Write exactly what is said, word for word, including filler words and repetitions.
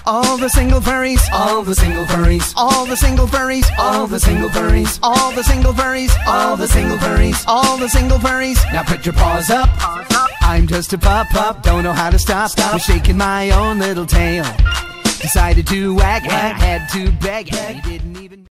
All the single furries, all the single furries, all the single furries, all the single furries, all the single furries, all the single furries, all the single furries. Now put your paws up. I'm just a pup-pup, don't know how to stop. I'm shaking my own little tail. Decided to wag, wag, had to beg, you didn't even